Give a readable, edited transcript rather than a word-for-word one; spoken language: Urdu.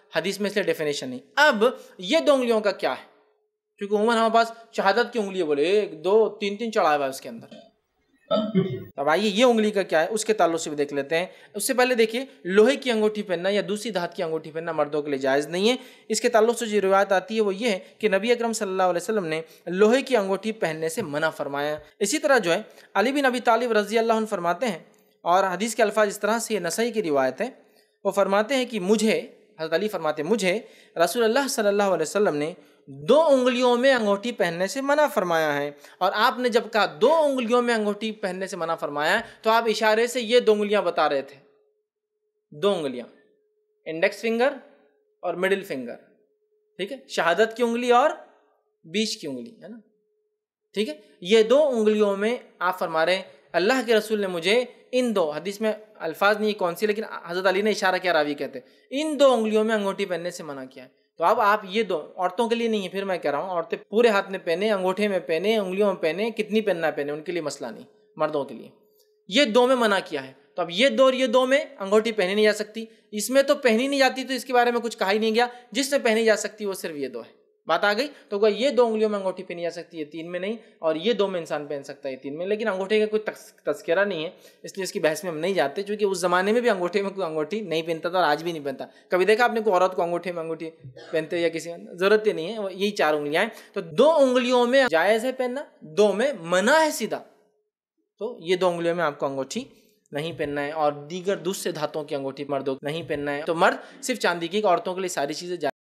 حدیث میں اس لیے ڈیفینیشن نہیں۔ اب یہ 2 انگلیوں کا کیا ہے؟ کیونکہ عموماً ہمارے پاس شہادت کی انگلی بولے 1 2 3 3 چڑھایا ہوا ہے اس کے اندر۔ اب آئیے یہ انگلی کا کیا ہے اس کے تعلق سے بھی دیکھ لیتے ہیں۔ اس سے پہلے دیکھیے لوہے کی انگوٹھی پہننا یا دوسری دھات کی انگوٹھی پہننا مردوں کے لیے جائز نہیں ہے۔ اس کے تعلق سے جو روایت آتی ہے وہ یہ ہے کہ نبی اکرم صلی اللہ علیہ وسلم نے لوہے کی انگوٹھی پہننے سے منع فرمایا۔ اسی طرح جو ہے علی بن ابی طالب رضی اللہ عنہ فرماتے ہیں، اور حدیث کے الفاظ اس طرح سے، یہ نسائی کی روایت ہے، وہ فرماتے ہیں کہ مجھے، حضرت علی فرماتے ہیں مجھے رسول اللہ صلی اللہ علیہ وسلم نے 2 انگلیوں میں انگوٹھی پہننے سے منع فرمایا ہے۔ اور آپ نے جب کہا 2 انگلیوں میں انگوٹھی پہننے سے منع فرمایا ہے تو آپ اشارے سے یہ 2 انگلیاں بتا رہے تھے، 2 انگلیاں، انڈیکس فنگر اور مڈل فنگر، ٹھیک ہے، شہادت کی انگلی اور بیچ کی انگلی، ہے نا، ٹھیک ہے، یہ 2 انگلیوں میں آپ فرما رہے ہیں اللہ کے رسول نے مجھے ان 2، حدیث میں الفاظ نہیں کون سی، لیکن حضرت علی نے اشارہ کیا، راوی کہتے ہیں ان 2 انگلیوں میں انگوٹھی پہننے سے منع کیا ہے۔ تو اب آپ یہ 2 عورتوں کے لیے نہیں ہے، پھر میں کہہ رہا ہوں عورتیں پورے ہاتھ میں پہنے، انگوٹھے میں پہنے، انگلیوں میں پہنے، کتنی پہننا ہے پہنے، ان کے لیے مسئلہ نہیں، مردوں کے لیے یہ 2 میں منع کیا ہے۔ تو اب یہ 2 اور یہ 2 میں انگوٹھی پہنی نہیں جا سکتی، اس میں تو پہنی نہیں جاتی تو اس کے بارے میں کچھ کہا ہی نہیں گیا، جس میں پہنی جا سکتی وہ صرف یہ 2 ہے، بات آ گئی۔ تو یہ 2 انگلیوں میں انگوٹھی پہنی جا سکتی ہے، 3 میں نہیں، اور یہ 2 میں انسان پہن سکتا ہے، 3 میں، لیکن انگوٹھے کا کوئی تذکرہ نہیں ہے، اس لیے اس کی بحث میں ہم نہیں جاتے، چونکہ اس زمانے میں بھی انگوٹھے میں کوئی انگوٹھی نہیں پہنتا تھا اور آج بھی نہیں پہنتا۔ کبھی دیکھا آپ نے کوئی عورت کو انگوٹھے میں انگوٹھی پہنتے یا کسی ضرورت ہی نہیں ہے، یہی 4 انگلیاں ہیں۔ تو 2 انگلیوں میں جائز ہے پہننا، 2 میں منع ہے سیدھا، تو یہ 2 انگلیوں میں آپ کو انگوٹھی نہیں پہننا ہے، اور دیگر دوسرے دھاتوں کی انگوٹھی مردوں کو نہیں پہننا ہے۔ تو مرد صرف چاندی کی، عورتوں کے لیے ساری چیزیں